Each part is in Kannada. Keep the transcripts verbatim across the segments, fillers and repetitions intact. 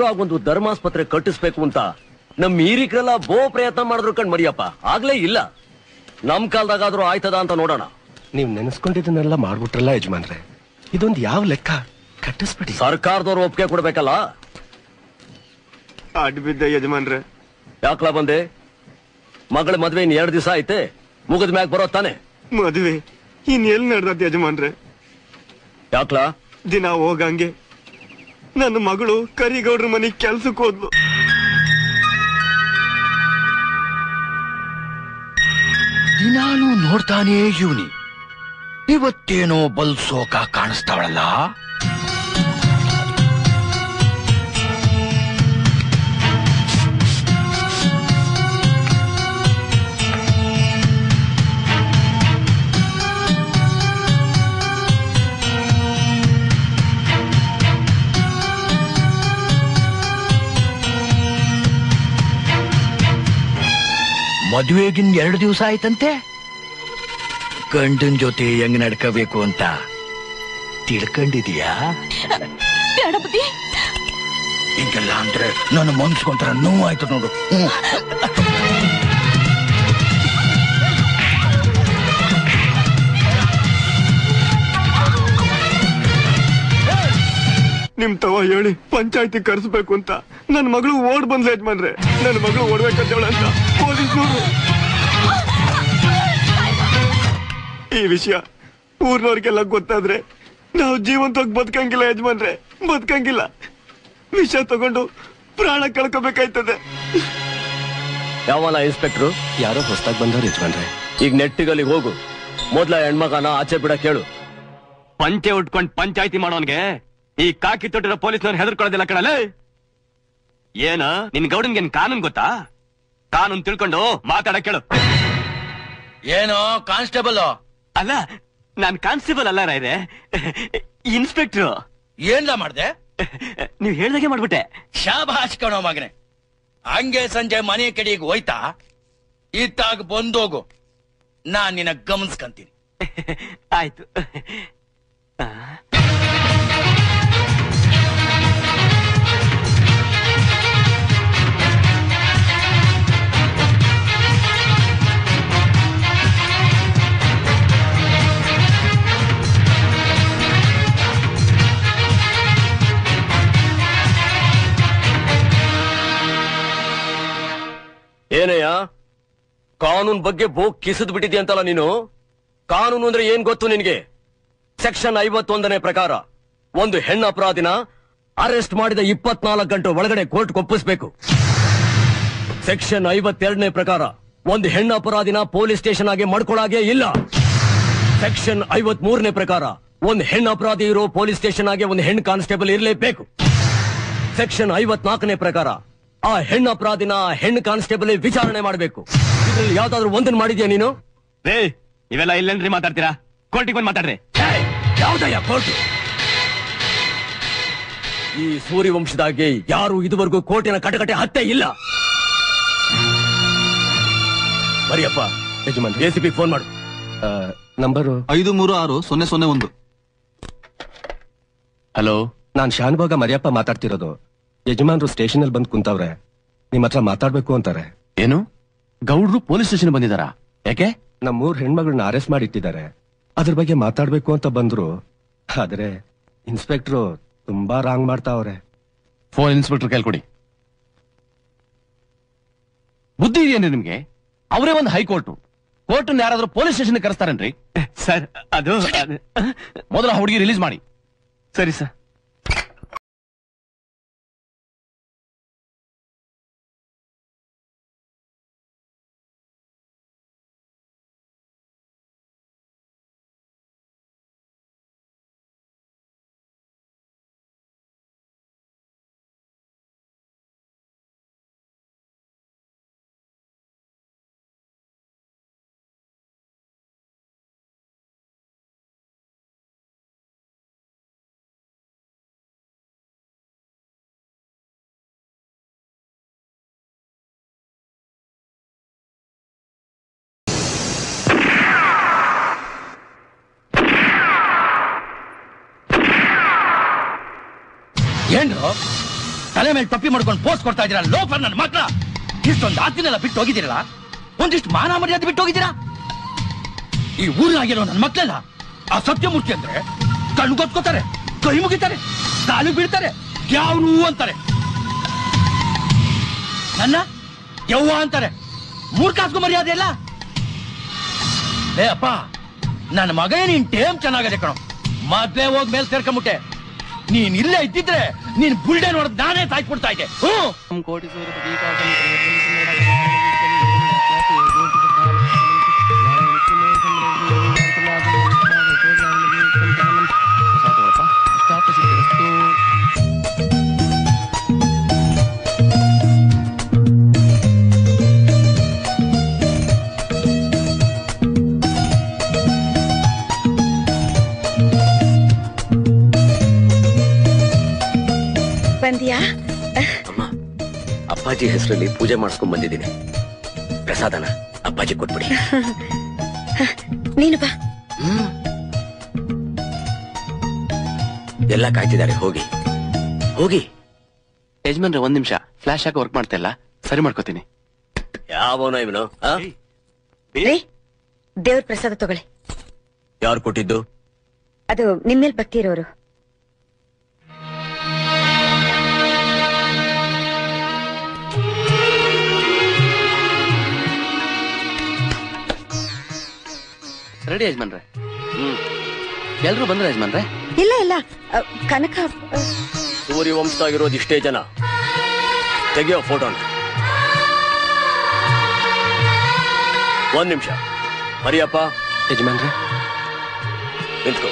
ಊರಾಗ ಒಂದು ಧರ್ಮಾಸ್ಪತ್ರೆ ಕಟ್ಟಿಸ್ಬೇಕು ಅಂತ ನಮ್ ಹಿರಿಕರೆಲ್ಲ ಬೋ ಪ್ರಯತ್ನ ಮಾಡಿದ್ರು ಕಣ್ ಮರಿಯಪ್ಪ, ಆಗ್ಲೇ ಇಲ್ಲ. ನಮ್ ಕಾಲದಾಗಾದ್ರೂ ಆಯ್ತದ ಅಂತ ನೋಡೋಣ. ನೀವ್ ನೆನೆಸ್ಕೊಂಡಿದ್ದನ್ನೆಲ್ಲ ಮಾಡ್ಬಿಟ್ರಲ್ಲ ಯಜಮಾನ್ರೆ, ಇದೊಂದು ಯಾವ ಲೆಕ್ಕ? ಕಟ್ಟಿಸ್ಬಿಡಿ. ಸರ್ಕಾರದವ್ರು ಒಪ್ಪಿಗೆ ಕೊಡ್ಬೇಕಲ್ಲ. ಅಡ್ ಬಿದ್ದ ಯಜಮಾನ್ರೆ. ಯಾಕ್ಲಾ ಬಂದೆ? ಮಗಳ ಮದ್ವೆ ಇನ್ ಎರಡ್ ದಿವಸ ಐತೆ, ಮುಗಿದ ಮ್ಯಾಗ ಬರೋ ತಾನೆ? ಮದುವೆ ಇನ್ ಎಲ್ ನಡ್ದತ್ ಯಜಮಾನ್ರೆ? ಯಾಕ್ಲಾ? ದಿನ ಹೋಗಂಗೆ ನನ್ನ ಮಗಳು ಕರಿಗೌಡ್ರ ಮನೆಗ್ ಕೆಲ್ಸಕ್ಕೆ ಹೋದ್ಲು. ದಿನಾನು ನೋಡ್ತಾನೇ ಇವನಿ, ಇವತ್ತೇನೋ ಬಲ್ಸೋಕ ಕಾಣಿಸ್ತಾವಳಲ್ಲ. ಮದುವೆಗಿನ್ ಎರಡು ದಿವಸ ಆಯ್ತಂತೆ. ಗಂಡನ್ ಜೊತೆ ಹೆಂಗ್ ನಡ್ಕೋಬೇಕು ಅಂತ ತಿಳ್ಕೊಂಡಿದೀಯಾ? ಹಿಂಗೆಲ್ಲ ಅಂದ್ರೆ ನನ್ನ ಮನ್ಸ್ಕೊಂತರ ನೋವು ಆಯ್ತು ನೋಡು. ನಿಮ್ ತವ ಹೇಳಿ ಪಂಚಾಯತಿ ಕರ್ಸ್ಬೇಕು ಅಂತ ನನ್ ಮಗಳು ಓಡ್ ಬಂದ್ಲ ಯಜಮಾನ್ರೆ. ನನ್ ಮಗಳು ಓಡ್ಬೇಕಂತೇಳ ಅಂತ ಪೊಲೀಸ್ನವರು. ಈ ವಿಷಯ ಊರ್ನವ್ರಿಗೆಲ್ಲ ಗೊತ್ತಾದ್ರೆ ನಾವು ಜೀವಂತವಾಗಿ ಬದುಕಂಗಿಲ್ಲ ಯಜಮಾನ್ರೆ, ಬದುಕಂಗಿಲ್ಲ. ವಿಷ ತಗೊಂಡು ಪ್ರಾಣ ಕಳ್ಕೋಬೇಕಾಯ್ತದೆ. ಯಾವಲ್ಲ ಇನ್ಸ್ಪೆಕ್ಟ್ರು? ಯಾರೋ ಹೊಸದಾಗಿ ಬಂದವ್ರು ಯಜಮಾನ್ರೆ. ಈಗ ನೆಟ್ಟಿಗಲ್ಲಿಗೆ ಹೋಗು, ಮೊದ್ಲ ಹೆಣ್ಮಗನ ಆಚೆ ಬಿಡ ಕೇಳು. ಪಂಚೆ ಉಟ್ಕೊಂಡ್ ಪಂಚಾಯತಿ ಮಾಡೋನ್ಗೆ ಈ ಕಾಕಿ ತೊಟ್ಟಿರೋ ಪೊಲೀಸ್ನವ್ರು ಹೆದರ್ಕೊಳ್ಳೋದಿಲ್ಲ ಕಣಲ್ಲ. ಏನ ನಿನ್ ಗೌಡನ್ಗೇನ್ ಕಾನೂನ್ ಗೊತ್ತಾ? ಕಾನೂನ್ ತಿಳ್ಕೊಂಡು ಮಾತಾಡ ಕೇಳು. ಏನೋ ಕಾನ್ಸ್ಟೇಬಲ್? ಅಲ್ಲ, ನಾನ್ ಕಾನ್ಸ್ಟೇಬಲ್ ಅಲ್ಲ ರಾಯ್ರೆ, ಇನ್ಸ್ಪೆಕ್ಟ್ರು. ಏನ್ಲ ಮಾಡ್ದೆ? ನೀವ್ ಹೇಳ್ದಾಗೆ ಮಾಡ್ಬಿಟ್ಟೆ. ಶಾಬಾಷ್ ಕಣೋ ಮಗನೆ. ಹಂಗೆ ಸಂಜೆ ಮನೆ ಕಡೆಗೆ ಹೋಯ್ತಾ ಇತ್ತಾಗ ಬಂದೋಗು, ನಾನ್ ನಿನ್ನ ಗಮನಿಸ್ಕಂತೀನಿ. ಆಯ್ತು. ಏನಯ್ಯ, ಕಾನೂನ್ ಬಗ್ಗೆ ಬೋಕ್ ಕಿಸಿದ್ ಬಿಟ್ಟಿದ್ಯಂತಲ್ಲ ನೀನು? ಕಾನೂನು ಅಂದ್ರೆ ಏನ್ ಗೊತ್ತು ನಿನ್ಗೆ? ಸೆಕ್ಷನ್ ಐವತ್ತೊಂದನೇ ಪ್ರಕಾರ ಒಂದು ಹೆಣ್ಣು ಅಪರಾಧಿನ ಅರೆಸ್ಟ್ ಮಾಡಿದ ಇಪ್ಪತ್ನಾಲ್ಕು ಗಂಟೆ ಒಳಗಡೆ ಕೋರ್ಟ್ ಒಪ್ಪಿಸಬೇಕು. ಸೆಕ್ಷನ್ ಐವತ್ತೆರಡನೇ ಪ್ರಕಾರ ಒಂದು ಹೆಣ್ಣು ಅಪರಾಧಿನ ಪೊಲೀಸ್ ಸ್ಟೇಷನ್ ಆಗಿ ಮಾಡ್ಕೊಳಾಗೆ ಇಲ್ಲ. ಸೆಕ್ಷನ್ ಐವತ್ ಮೂರನೇ ಪ್ರಕಾರ ಒಂದು ಹೆಣ್ಣು ಅಪರಾಧಿ ಇರೋ ಪೊಲೀಸ್ ಸ್ಟೇಷನ್ ಆಗಿ ಒಂದು ಹೆಣ್ಣು ಕಾನ್ಸ್ಟೇಬಲ್ ಇರಲೇಬೇಕು. ಸೆಕ್ಷನ್ ಐವತ್ನಾಲ್ಕನೇ ಪ್ರಕಾರ ಆ ಹೆಣ್ಣು ಅಪರಾಧಿನ ಹೆಣ್ಣು ಕಾನ್ಸ್ಟೇಬಲ್ ವಿಚಾರಣೆ ಮಾಡಬೇಕು. ಇದ್ರಲ್ಲಿ ಯಾವ್ದಾದ್ರು ಒಂದನ್ನು ಮಾಡಿದ್ಯಾ ನೀನು? ರೇ, ಇವೆಲ್ಲ ಇಲ್ಲೇನ್ರಿ ಮಾತಾಡ್ತೀರಾ? ಕೋರ್ಟಿಗೆ ಬಂದು ಮಾತಾಡ್ರಿ. ಯಾವ್ದಯ್ಯ ಕೋರ್ಟ್? ಈ ಸೂರ್ಯವಂಶದಾಗೆ ಯಾರು ಇದುವರೆಗೂ ಕೋರ್ಟಿನ ಕಟಕಟೆ ಹತ್ತೇ ಇಲ್ಲ. ಮರಿಯಪ್ಪ, ಯಜಮಾನ್ ಎಸಿಪಿ ಫೋನ್ ಮಾಡು. ನಂಬರು ಐದು ಮೂರು ಆರು ಸೊನ್ನೆ ಸೊನ್ನೆ ಒಂದು. ಹಲೋ, ನಾನ್ ಶಾನ್ಭಾಗ ಮರಿಯಪ್ಪ ಮಾತಾಡ್ತಿರೋದು. ಯಜಮಾನ್ರು ಸ್ಟೇಷನ್ ಅಲ್ಲಿ ಬಂದ್ ಕುಂತವ್ರೆ, ನಿಮ್ ಹತ್ರ ಮಾತಾಡ್ಬೇಕು ಅಂತಾರೆ. ಏನು? ಗೌಡ್ರು ಪೊಲೀಸ್ ಸ್ಟೇಷನ್ ಬಂದಿದಾರಾ? ಯಾಕೆ? ನಮ್ ಮೂರ್ ಹೆಣ್ಮಗಳನ್ನ ಅರೆಸ್ಟ್ ಮಾಡಿಟ್ಟಿದ್ದಾರೆ, ಅದ್ರ ಬಗ್ಗೆ ಮಾತಾಡ್ಬೇಕು ಅಂತ ಬಂದ್ರು. ಆದ್ರೆ ಇನ್ಸ್ಪೆಕ್ಟ್ರು ತುಂಬಾ ರಾಂಗ್ ಮಾಡ್ತಾವ್ರೆ. ಫೋನ್ ಇನ್ಸ್ಪೆಕ್ಟರ್ ಕೈಲಿ ಕೊಡಿ. ಬುದ್ಧಿ ಇದೆಯೇನ್ರಿ ನಿಮ್ಗೆ? ಅವರೇ ಒಂದು ಹೈಕೋರ್ಟ್, ಕೋರ್ಟ್ ಯಾರಾದ್ರೂ ಪೊಲೀಸ್ ಸ್ಟೇಷನ್ ಕರೆಸ್ತಾರೇನ್ರಿ? ಸರ್, ಅದು ಮೊದಲ ಹುಡುಗಿ ರಿಲೀಸ್ ಮಾಡಿ. ಸರಿ ಸರ್. ಏನ್ರು ತಲೆ ಮೇಲೆ ಟೊಪ್ಪಿ ಮಾಡ್ಕೊಂಡು ಪೋಸ್ಟ್ ಕೊಡ್ತಾ ಇದೀರಾ ಲೋಫರ್ ನನ್ನ ಮಕ್ಳ. ಇಷ್ಟೊಂದು ಆಸ್ತಿನೆಲ್ಲ ಬಿಟ್ಟು ಹೋಗಿದ್ದೀರಲ್ಲ, ಒಂದಿಷ್ಟು ಮಾನ ಮರ್ಯಾದೆ ಬಿಟ್ಟು ಹೋಗಿದ್ದೀರಾ. ಈ ಊರಿನಾಗಿರೋ ನನ್ನ ಮಕ್ಳೆಲ್ಲ ಆ ಸತ್ಯಮೂರ್ತಿ ಅಂದ್ರೆ ಕಣ್ಣು ಗೊತ್ಕೋತಾರೆ, ಕೈ ಮುಗಿತಾರೆ, ಕಾಲು ಬೀಳ್ತಾರೆ, ಯಾವನು ಅಂತಾರೆ. ನನ್ನ ಯವ್ವ ಅಂತಾರೆ. ಮೂರ್ಖಾಸ್ಗೂ ಮರ್ಯಾದೆ ಇಲ್ಲ. ಲೇ ಅಪ್ಪ, ನನ್ನ ಮಗ ನೀನ್ ಟೇಮ್ ಚೆನ್ನಾಗದೆ ಕಣೋ. ಮೊದ್ಲೇ ಹೋಗ್ ಮೇಲ್ ಸೇರ್ಕೊಂಬಿಟ್ಟೆ. ನೀನ್ ಇಲ್ಲೇ ಇದ್ದಿದ್ರೆ ನೀನ್ ಬುಲ್ಡೆ ನೋಡದ್ ನಾನೇ ಸಾಯ್ಬಿಡ್ತಾ ಇದ್ದೆ. ಹ್ಮ್ ಕೋಟಿ ಬಂದಿಯಾ? ಅಮ್ಮ, ಅಪ್ಪಾಜಿ ಹೆಸರಲ್ಲಿ ಪೂಜೆ ಮಾಡಿಸ್ಕೊಂಡ್ ಬಂದಿದ್ದೀನಿ. ಪ್ರಸಾದನ ಅಪ್ಪಾಜಿ ಕೊಟ್ಬಿಡಿ. ನೀನು ಬಾ. ಎಲ್ಲ ಕಾಯ್ತಿದ್ದಾರೆ, ಹೋಗಿ ಹೋಗಿ. ಯಜಮಾನ್ರೆ ಒಂದ್ ನಿಮಿಷ, ಫ್ಲಾಶ್ ಆಗಿ ವರ್ಕ್ ಮಾಡ್ತಾ ಇಲ್ಲ, ಸರಿ ಮಾಡ್ಕೋತೀನಿ. ಯಾವನೋ ಇವನು? ದೇವ್ರ ಪ್ರಸಾದ ತಗೊಳ್ಳಿ. ಯಾರು ಕೊಟ್ಟಿದ್ದು? ಅದು ನಿಮ್ಮೇಲ್ ಭಕ್ತಿ ಇರೋರು. ರೆಡಿ ಯಜಮಾನ್ರೆ. ಹ್ಮ್ ಎಲ್ರು ಬಂದ್ರ ಯಜಮಾನ್ರೆ? ಇಲ್ಲ ಇಲ್ಲ, ಅ, ಕನಕ ಅ, ಸೂರ್ಯವಂಶದಾಗಿರೋದು ಇಷ್ಟೇ ಜನ. ತೆಗಿಯೋ ಫೋಟೋನ. ಒಂದ್ ನಿಮಿಷ ಮರಿಯಪ್ಪ. ಯಜಮಾನ್ರೆ ನಿಂತ್ಕೋ.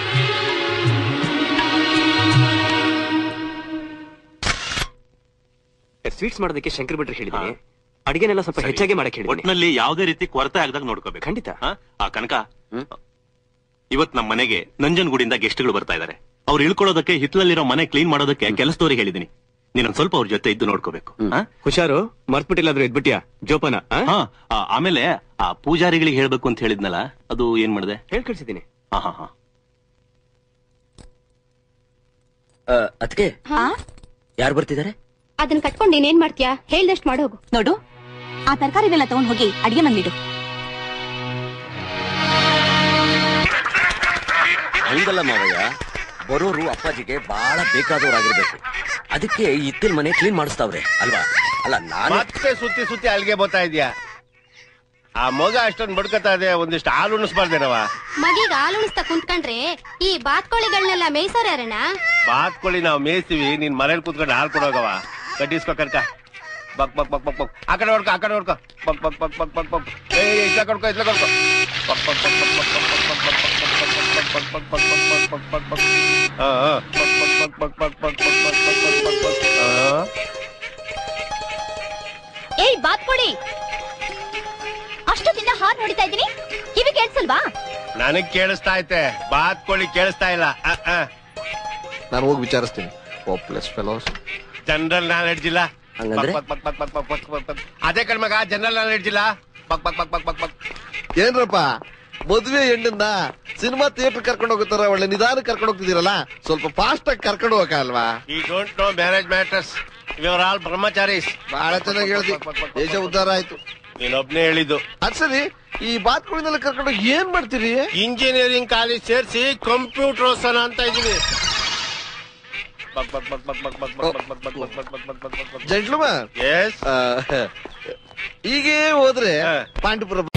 ಸ್ವೀಟ್ಸ್ ಮಾಡೋದಕ್ಕೆ ಶಂಕರ್ ಬಿಟ್ರೆ ಹೇಳಿದ್ದೀನಿ. ಅಡಿಗೆನೆಲ್ಲ ಸ್ವಲ್ಪ ಹೆಚ್ಚಾಗಿ ಮಾಡಕ್ ಹೇಳಿ. ಒಟ್ಟಿನಲ್ಲಿ ಯಾವುದೇ ರೀತಿ ಕೊರತೆ ಆಗದಾಗ ನೋಡ್ಕೋಬೇಕು. ಖಂಡಿತ. ಆ ಕನಕ, ಇವತ್ ನಮ್ಮ ಮನೆಗೆ ನಂಜನಗೂಡಿಂದ ಗೆಸ್ಟ್ಗಳು ಬರ್ತಾ ಇದಾರೆ. ಅವ್ರು ಇಳ್ಕೊಳ್ಳೋದಕ್ಕೆ ಹಿತ್ಲಲ್ಲಿರೋ ಮನೆ ಕ್ಲೀನ್ ಮಾಡೋದಕ್ಕೆ ಕೆಲಸದವ್ರಿಗೆ ಹೇಳಿದೀನಿ. ನೀನೊಂದ್ ಸ್ವಲ್ಪ ಅವ್ರ ಜೊತೆ ಇದ್ದು ನೋಡ್ಕೋಬೇಕು. ಹುಷಾರು, ಮರ್ತ್ಬಿಟ್ಟಿಲ್ಲಾದ್ರೂ ಎದ್ಬಿಟ್ಟಿಯಾ ಜೋಪಾನ. ಆಮೇಲೆ ಆ ಪೂಜಾರಿಗಳಿಗೆ ಹೇಳ್ಬೇಕು ಅಂತ ಹೇಳಿದ್ನಲ್ಲ, ಅದು ಏನ್ ಮಾಡಿದೆ? ಹೇಳ್ ಕಳ್ಸಿದ್ದೀನಿ. ಹಾ ಹಾ ಹಾ ಅದಕ್ಕೆ ಯಾರು ಬರ್ತಿದ್ದಾರೆ? ಅದನ್ನ ಕಟ್ಕೊಂಡು ನೀನೇನ್ ಮಾಡ್ತೀಯಾ? ಹೇಳ್ದಷ್ಟು ಮಾಡೋಗು. ನೋಡು, ಆ ತರಕಾರಿನೆಲ್ಲ ತಗೊಂಡ್ ಹೋಗಿ ಅಡಿಗೆ ಮನೇಲಿಡು. ಹಂಗಲ್ಲ ಮಾವಯ್ಯ, ಬರೋರು ಅಪ್ಪಾಜಿಗೆ ಬಹಳ ಬೇಕಾದವರಾಗಿರ್ಬೇಕು. ಅದಕ್ಕೆ ಇತ್ತಿನ ಮನೆ ಕ್ಲೀನ್ ಮಾಡಿಸ್ತಾವ್ರೆ ಅಲ್ವಾ? ಅಲ್ಲ, ನಾನು ಮತ್ತೆ ಸುತ್ತಿ ಸುತ್ತಿ ಅಲ್ಲಿಗೆ ಬರ್ತಾ ಇದೀಯಾ? ಆ ಮಗ ಅಷ್ಟೊಂದು ಬಡ್ಕತಾ ಇದೆ, ಒಂದಿಷ್ಟು ಹಾಲು ಉಣಿಸ್ಬಾರ್ದೇನವ? ಮಗಿಗ ಹಾಲು ಉಣಿಸ್ತಾ ಕುಂತ್ಕೊಂಡ್ರೆ ಈ ಬಾತ್ಕೋಳಿಗಳನ್ನೆಲ್ಲ ಮೇಯ್ಸೋರ್ ಯಾರಣ್ಣ? ಬಾತ್ಕೊಳ್ಳಿ ನಾವು ಮೇಯ್ತೀವಿ, ನೀನ್ ಮನೇಲಿ ಕೂತ್ಕೊಂಡು ಹಾಲು ಕೊಡೋಗವ. ಕಟ್ಟಿಸ್ಕೊ ಕರ್ಕ. ಬಕ್ ಬಕ್ ಬಕ್ ಬಕ್ ಬಕ್ ಆ ಕಡೆ ಹೊಡ್ಕೊ, ಆ ಕಡೆ ಹೊಡ್ಕೊ. ಬಕ್ ಬಕ್ ಬಕ್ ಬಕ್ ಬಕ್ ಬಕ್. ಏ ಇಟ್ಲ ಕೊಡ್ಕೊ, ಇಟ್ಲ ಕೊಡ್ಕೊ. ಬಕ್ ಬಕ್ ಬಕ್ ಬಕ್ ಬಕ್ ಬಕ್ ಬಕ್ ಬಕ್ ಬಕ್ ಬಕ್ ಬಕ್ ಬಕ್ ಬಕ್ ಬಕ್ ಬಕ್ ಬಕ್. ಹಾ ಹಾ ಬಕ್ ಬಕ್ ಬಕ್ ಬಕ್ ಬಕ್ ಬಕ್ ಬಕ್ ಬಕ್ ಬಕ್ ಬಕ್ ಬಕ್. ಹಾ ಏಯ್ ಬಾತ್ಕೋಳಿ, ಅಷ್ಟೊತ್ತಿಂದ ಹಾರ್ ನೋಡಿತಾ ಇದೀನಿ, ಕಿವಿ ಕೇಳಿಸಲ್ವಾ? ನನಗ್ ಕೇಳಿಸ್ತಾ ಐತೆ, ಬಾತ್ಕೊಳ್ಳಿ ಕೇಳಿಸ್ತಾ ಇಲ್ಲ. ನಾನು ಹೋಗಿ ವಿಚಾರಿಸ್ತೀನಿ. Hopeless fellows. ಜನರಲ್ ನಾಲೆಡ್ಜ್ ಇಲ್ಲ. ಹಂಗಂದ್ರೆ? ಬಕ್ ಬಕ್ ಬಕ್ ಬಕ್ ಬಕ್ ಬಕ್ ಬಕ್ ಬಕ್. ಅದೇ ಕಣ್ಮಗ, ಜನರಲ್ ನಾಲೆಡ್ಜ್ ಇಲ್ಲ. ಬಕ್ ಬಕ್ ಬಕ್ ಬಕ್ ಬಕ್ ಬಕ್. ಏನ್ರಪ್ಪ ಮದುವೆ ಹೆಣ್ಣನ್ನ ಸಿನಿಮಾ ಥಿಯೇಟರ್ ಕರ್ಕೊಂಡು ಹೋಗುತ್ತಾರ, ಒಳ್ಳೆ ನಿಧಾನ ಕರ್ಕೊಂಡು ಹೋಗ್ತಿದ್ದೀರಲ್ಲ, ಸ್ವಲ್ಪ ಫಾಸ್ಟ್ ಆಗಿ ಕರ್ಕೊಂಡು ಹೋಗಲ್ವಾ? ಈ ಡೋಂಟ್ ನೋ ಮ್ಯಾರೇಜ್ ಮ್ಯಾಟರ್ಸ್. ಇವರ್ ಆಲ್ ಬ್ರಹ್ಮಚಾರೀಸ್. ಬಹಳ ಚೆನ್ನಾಗಿ ಹೇಳ್ದಿ, ದೇಶ ಉದ್ಧಾರ ಆಯ್ತು. ನೀನೊಬ್ನೇ ಹೇಳಿದ್ದು. ಅದ್ ಸರಿ, ಈ ಬಾತ್ಗಳಿಂದೆಲ್ಲ ಕರ್ಕೊಂಡು ಹೋಗಿ ಏನ್ ಮಾಡ್ತೀರಿ? ಇಂಜಿನಿಯರಿಂಗ್ ಕಾಲೇಜ್ ಸೇರಿಸಿ ಕಂಪ್ಯೂಟರ್ ಓದ್ಸೋಣ ಅಂತ ಇದೀವಿ. ಜೆಂಟ್ಲ್ಮನ್, ಎಸ್, ಹೀಗೆ ಹೋದ್ರೆ ಹಾ. ಪಾಂಡುಪುರ